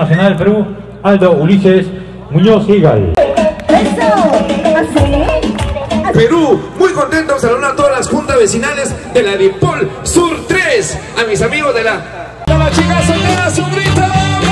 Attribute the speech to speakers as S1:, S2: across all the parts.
S1: Nacional del Perú, Aldo Ulises Muñoz Higal.
S2: Perú, muy contento de saludar a todas las juntas vecinales de la DIPOL Sur 3, a mis amigos de la chica soltera, su grito.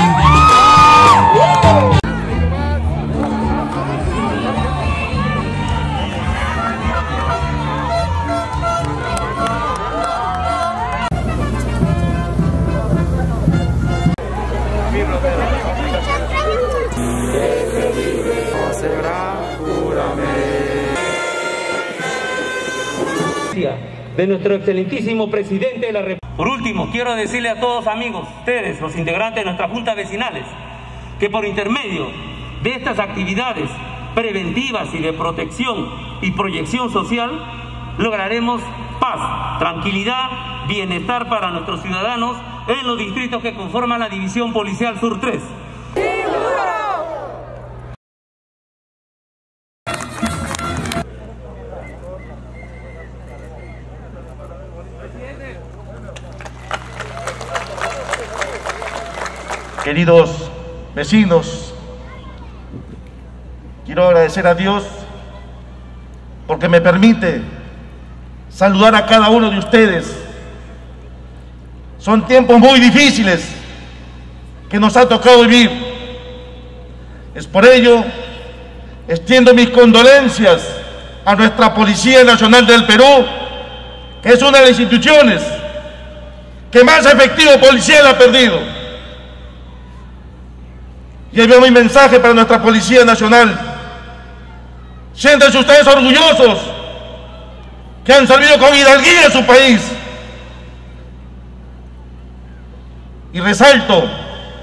S3: De nuestro excelentísimo presidente de la República. Por último, quiero decirle a todos amigos, ustedes, los integrantes de nuestras juntas vecinales, que por intermedio de estas actividades preventivas y de protección y proyección social, lograremos paz, tranquilidad, bienestar para nuestros ciudadanos en los distritos que conforman la División Policial Sur 3.
S4: Queridos vecinos, quiero agradecer a Dios porque me permite saludar a cada uno de ustedes. Son tiempos muy difíciles que nos ha tocado vivir. Es por ello, extiendo mis condolencias a nuestra Policía Nacional del Perú, que es una de las instituciones que más efectivo policial ha perdido. Y ahí veo mi mensaje para nuestra Policía Nacional. Siéntanse ustedes orgullosos que han servido con hidalguía a su país. Y resalto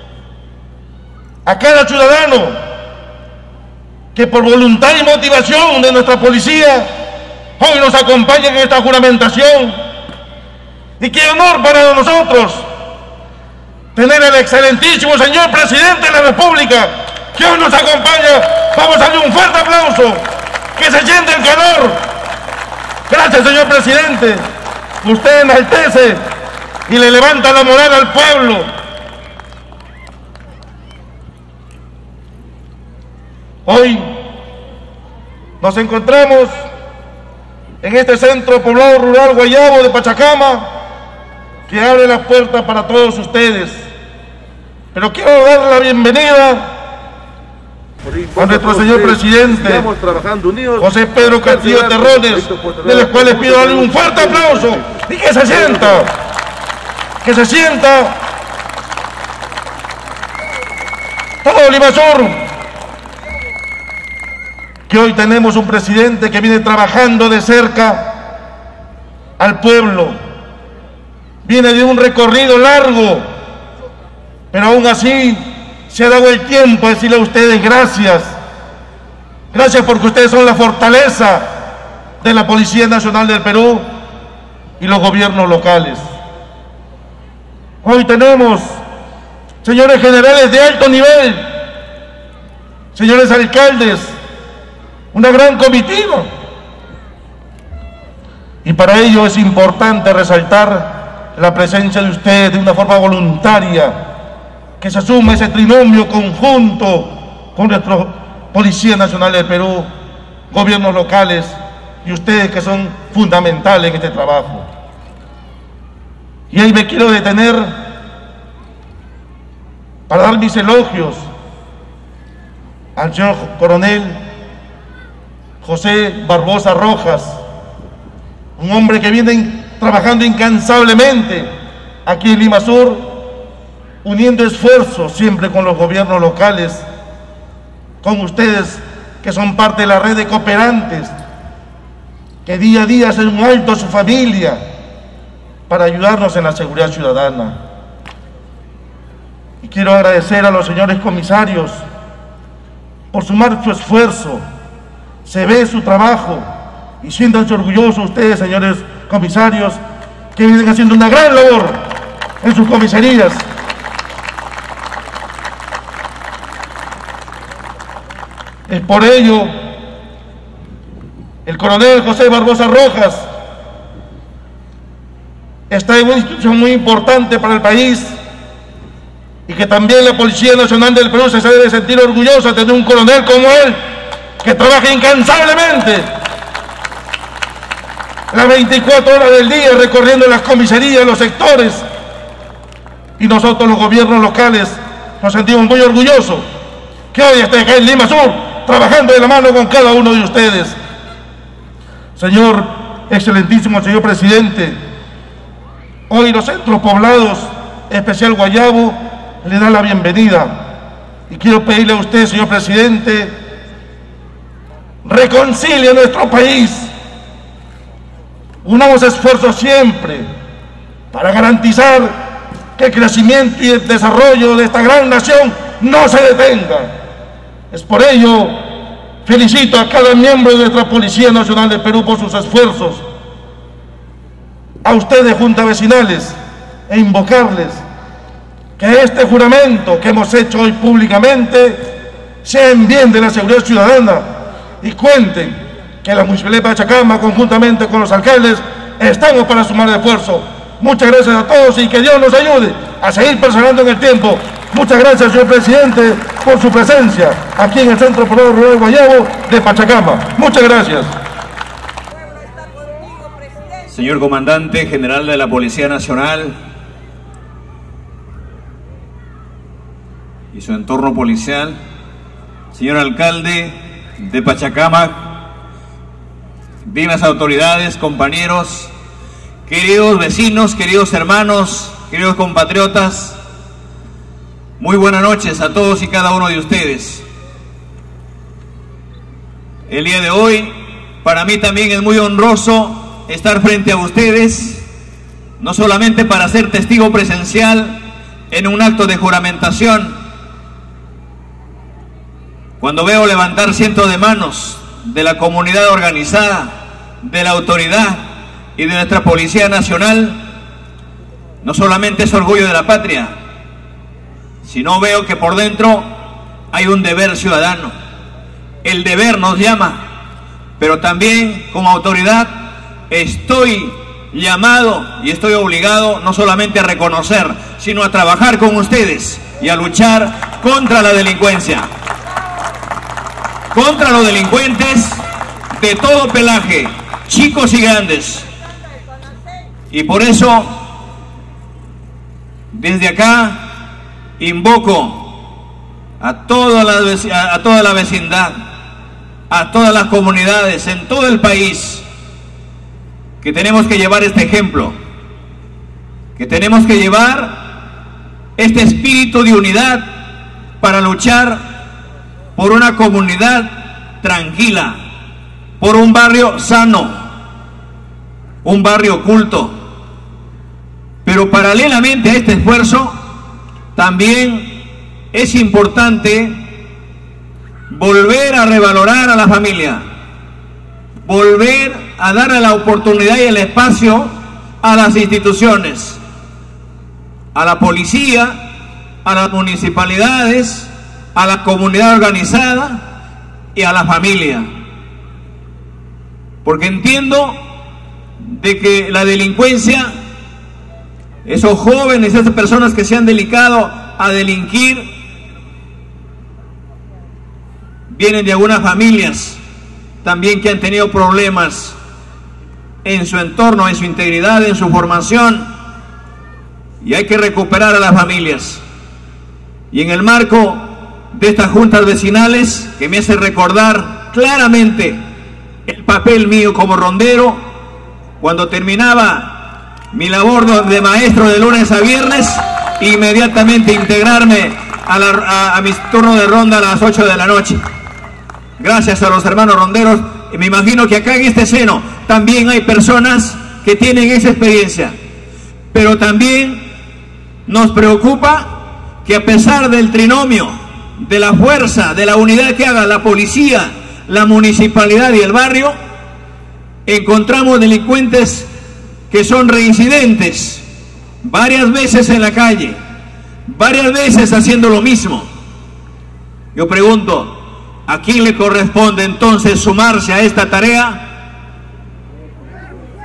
S4: a cada ciudadano que por voluntad y motivación de nuestra policía hoy nos acompaña en esta juramentación. Y qué honor para nosotros tener al excelentísimo señor presidente de la República que hoy nos acompaña. Vamos a darle un fuerte aplauso, que se siente el calor. Gracias, señor presidente. Usted enaltece y le levanta la moral al pueblo. Hoy nos encontramos en este centro poblado rural Guayabo de Pachacama, que abre las puertas para todos ustedes. Pero quiero dar la bienvenida a nuestro señor presidente, José Pedro Castillo Terrones, de los cuales pido darle un fuerte aplauso y que se sienta todo Limasur, que hoy tenemos un presidente que viene trabajando de cerca al pueblo, viene de un recorrido largo, pero aún así se ha dado el tiempo de decirle a ustedes gracias. Gracias porque ustedes son la fortaleza de la Policía Nacional del Perú y los gobiernos locales. Hoy tenemos señores generales de alto nivel, señores alcaldes, una gran comitiva. Y para ello es importante resaltar la presencia de ustedes de una forma voluntaria, que se asume ese trinomio conjunto con nuestra Policía Nacional del Perú, gobiernos locales y ustedes que son fundamentales en este trabajo. Y ahí me quiero detener para dar mis elogios al señor coronel José Barbosa Rojas, un hombre que viene trabajando incansablemente aquí en Limasur, uniendo esfuerzos siempre con los gobiernos locales, con ustedes que son parte de la red de cooperantes, que día a día hacen un alto a su familia para ayudarnos en la seguridad ciudadana. Y quiero agradecer a los señores comisarios por sumar su esfuerzo. Se ve su trabajo y siéntanse orgullosos ustedes, señores comisarios, que vienen haciendo una gran labor en sus comisarías. Es por ello el coronel José Barbosa Rojas está en una institución muy importante para el país, y que también la Policía Nacional del Perú se debe sentir orgullosa de tener un coronel como él, que trabaja incansablemente las 24 horas del día recorriendo las comisarías, los sectores, y nosotros los gobiernos locales nos sentimos muy orgullosos que hoy esté acá en Lima Sur trabajando de la mano con cada uno de ustedes. Señor, excelentísimo señor presidente, hoy los centros poblados, especial Guayabo, le dan la bienvenida, y quiero pedirle a usted, señor presidente, reconcilie nuestro país, unamos esfuerzos siempre para garantizar que el crecimiento y el desarrollo de esta gran nación no se detenga. Es por ello, felicito a cada miembro de nuestra Policía Nacional del Perú por sus esfuerzos, a ustedes, juntas vecinales, e invocarles que este juramento que hemos hecho hoy públicamente sea en bien de la seguridad ciudadana, y cuenten que la Municipalidad de Pachacama, conjuntamente con los alcaldes, estamos para sumar esfuerzo. Muchas gracias a todos y que Dios nos ayude a seguir perseverando en el tiempo. Muchas gracias, señor presidente, por su presencia aquí en el Centro Poblado Rural Guayabo de Pachacama. Muchas gracias.
S5: Señor Comandante General de la Policía Nacional y su entorno policial, señor Alcalde de Pachacama, dignas autoridades, compañeros, queridos vecinos, queridos hermanos, queridos compatriotas, muy buenas noches a todos y cada uno de ustedes. El día de hoy, para mí también es muy honroso estar frente a ustedes, no solamente para ser testigo presencial en un acto de juramentación. Cuando veo levantar cientos de manos de la comunidad organizada, de la autoridad y de nuestra Policía Nacional, no solamente es orgullo de la patria, sino veo que por dentro hay un deber ciudadano. El deber nos llama, pero también como autoridad estoy llamado y estoy obligado no solamente a reconocer, sino a trabajar con ustedes y a luchar contra la delincuencia, contra los delincuentes de todo pelaje, chicos y grandes. Y por eso, desde acá, invoco a toda la vecindad, a todas las comunidades en todo el país, que tenemos que llevar este ejemplo, que tenemos que llevar este espíritu de unidad para luchar por una comunidad tranquila, por un barrio sano, un barrio culto. Pero paralelamente a este esfuerzo, también es importante volver a revalorar a la familia, volver a darle la oportunidad y el espacio a las instituciones, a la policía, a las municipalidades, a la comunidad organizada y a la familia. Porque entiendo de que la delincuencia, esos jóvenes, esas personas que se han dedicado a delinquir, vienen de algunas familias también que han tenido problemas en su entorno, en su integridad, en su formación, y hay que recuperar a las familias. Y en el marco de estas juntas vecinales, que me hace recordar claramente el papel mío como rondero, cuando terminaba mi labor de maestro de lunes a viernes, inmediatamente integrarme a mi turno de ronda a las 8 de la noche. Gracias a los hermanos ronderos, y me imagino que acá en este seno también hay personas que tienen esa experiencia. Pero también nos preocupa que a pesar del trinomio, de la fuerza, de la unidad que haga la policía, la municipalidad y el barrio, encontramos delincuentes que son reincidentes, varias veces en la calle, varias veces haciendo lo mismo. Yo pregunto, ¿a quién le corresponde entonces sumarse a esta tarea?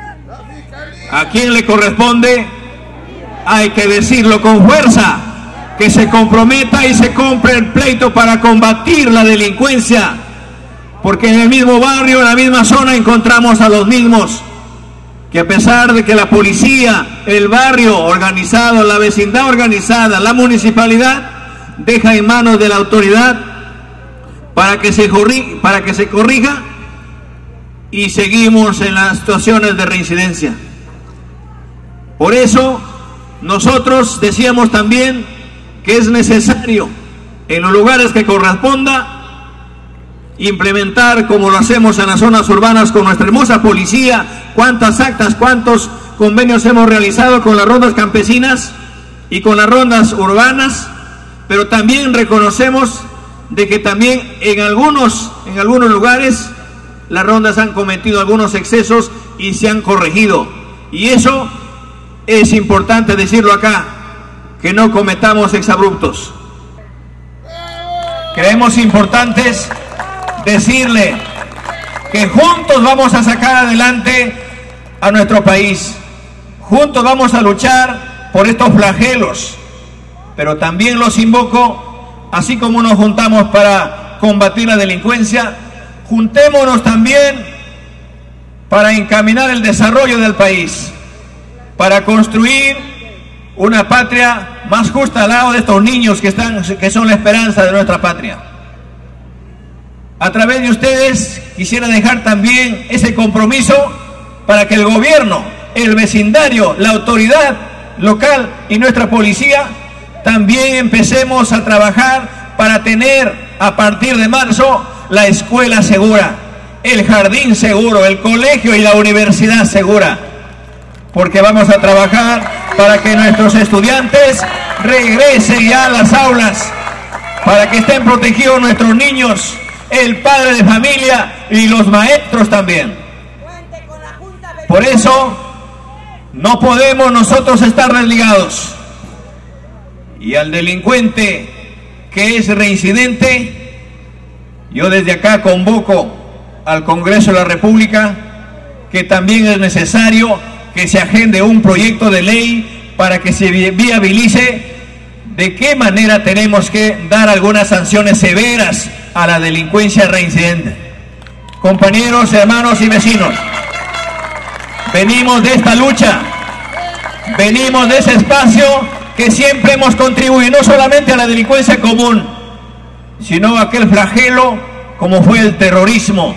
S5: ¿A quién le corresponde? Hay que decirlo con fuerza. que se comprometa y se compre el pleito para combatir la delincuencia, porque en el mismo barrio, en la misma zona, encontramos a los mismos, que a pesar de que la policía, el barrio organizado, la vecindad organizada, la municipalidad, deja en manos de la autoridad para que se corrija, y seguimos en las situaciones de reincidencia. Por eso nosotros decíamos también que es necesario en los lugares que corresponda implementar, como lo hacemos en las zonas urbanas con nuestra hermosa policía, cuántas actas, cuántos convenios hemos realizado con las rondas campesinas y con las rondas urbanas, pero también reconocemos de que también en algunos lugares las rondas han cometido algunos excesos y se han corregido, y eso es importante decirlo acá, que no cometamos exabruptos. Creemos importantes decirle que juntos vamos a sacar adelante a nuestro país, juntos vamos a luchar por estos flagelos, pero también los invoco, así como nos juntamos para combatir la delincuencia, juntémonos también para encaminar el desarrollo del país, para construir una patria más justa al lado de estos niños que son la esperanza de nuestra patria. A través de ustedes quisiera dejar también ese compromiso para que el gobierno, el vecindario, la autoridad local y nuestra policía también empecemos a trabajar para tener a partir de marzo la escuela segura, el jardín seguro, el colegio y la universidad segura, porque vamos a trabajar para que nuestros estudiantes regresen ya a las aulas, para que estén protegidos nuestros niños, el padre de familia y los maestros también. Por eso no podemos nosotros estar desligados, y al delincuente que es reincidente, yo desde acá convoco al Congreso de la República que también es necesario que se agende un proyecto de ley para que se viabilice de qué manera tenemos que dar algunas sanciones severas a la delincuencia reincidente. Compañeros, hermanos y vecinos, venimos de esta lucha, venimos de ese espacio que siempre hemos contribuido no solamente a la delincuencia común, sino a aquel flagelo como fue el terrorismo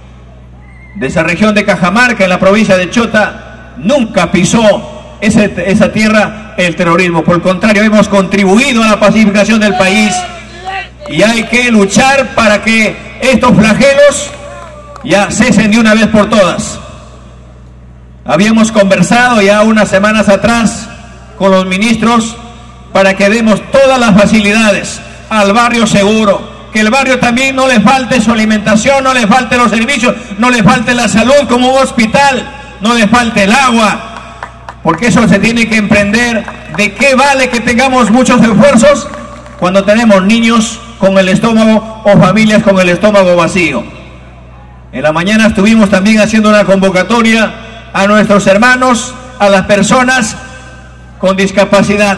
S5: de esa región de Cajamarca, en la provincia de Chota. Nunca pisó esa tierra el terrorismo, por el contrario, hemos contribuido a la pacificación del país, y hay que luchar para que estos flagelos ya cesen de una vez por todas. Habíamos conversado ya unas semanas atrás con los ministros para que demos todas las facilidades al barrio seguro, que el barrio también no le falte su alimentación, no le falte los servicios, no le falte la salud como un hospital, no le falte el agua, porque eso se tiene que emprender. ¿De qué vale que tengamos muchos esfuerzos cuando tenemos niños con el estómago o familias con el estómago vacío? En la mañana estuvimos también haciendo una convocatoria a nuestros hermanos, a las personas con discapacidad.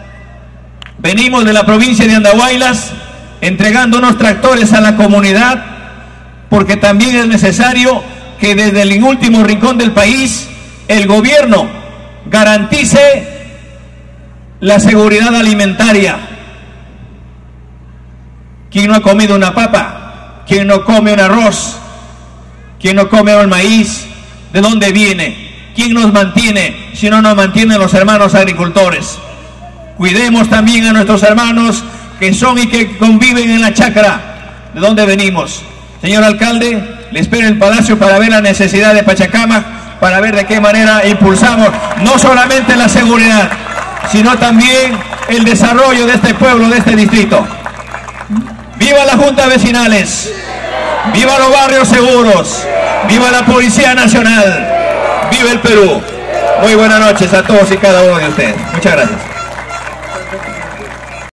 S5: Venimos de la provincia de Andahuaylas entregando unos tractores a la comunidad, porque también es necesario que desde el último rincón del país el gobierno garantice la seguridad alimentaria. ¿Quién no ha comido una papa? ¿Quién no come un arroz? ¿Quién no come el maíz? ¿De dónde viene? ¿Quién nos mantiene si no nos mantienen los hermanos agricultores? Cuidemos también a nuestros hermanos que son y que conviven en la chacra de donde venimos. Señor alcalde, le espero en el palacio para ver la necesidad de Pachacamac, para ver de qué manera impulsamos no solamente la seguridad, sino también el desarrollo de este pueblo, de este distrito. ¡Viva las juntas vecinales! ¡Viva los barrios seguros! ¡Viva la Policía Nacional! ¡Viva el Perú! Muy buenas noches a todos y cada uno de ustedes. Muchas gracias.